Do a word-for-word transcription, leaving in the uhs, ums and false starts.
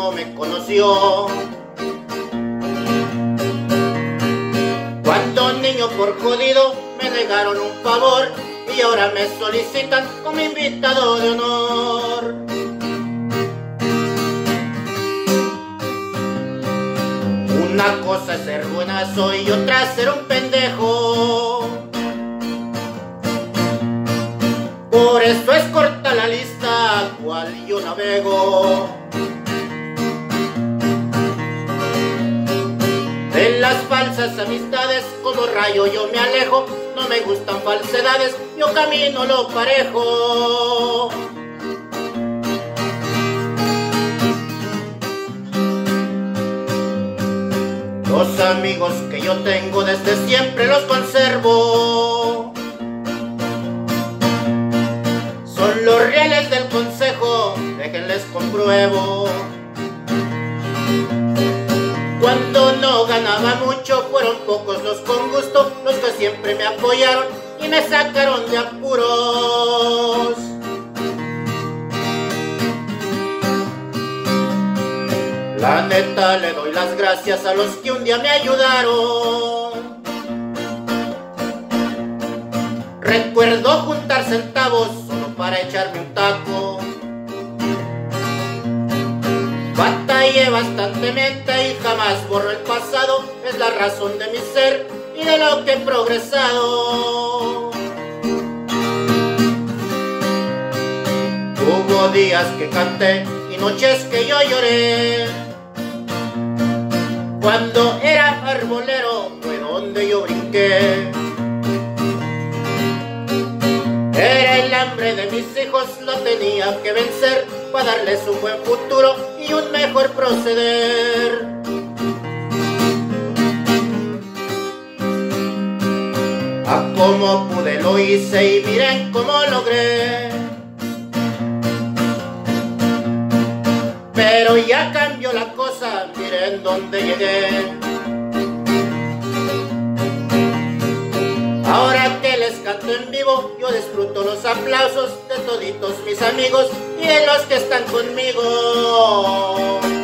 cómo me conoció. Cuando niño por jodido me negaron un favor y ahora me solicitan como invitado de honor. Una cosa es ser buenazo y otra ser un pendejo. Por eso es corta la lista cual yo navego. De las falsas amistades como rayo yo me alejo. No me gustan falsedades, yo camino lo parejo. Los amigos que yo tengo desde siempre los conservo. Son los reales del consejo, déjenles compruebo. Cuando no ganaba mucho, fueron pocos los con gusto, los que siempre me apoyaron y me sacaron de apuros. La neta le doy las gracias a los que un día me ayudaron. Recuerdo juntar centavos solo para echarme un taco. Batallé bastantemente y jamás borro el pasado. Es la razón de mi ser y de lo que he progresado. Hubo días que canté y noches que yo lloré. Cuando era arbolero fue donde yo brinqué. Era el hambre de mis hijos, lo tenía que vencer para darles un buen futuro y un mejor proceder. A como pude lo hice y miren cómo logré. Pero ya cambió la cosa, miren dónde llegué. Ahora que les canto en vivo, yo disfruto los aplausos de toditos mis amigos y de los que están conmigo.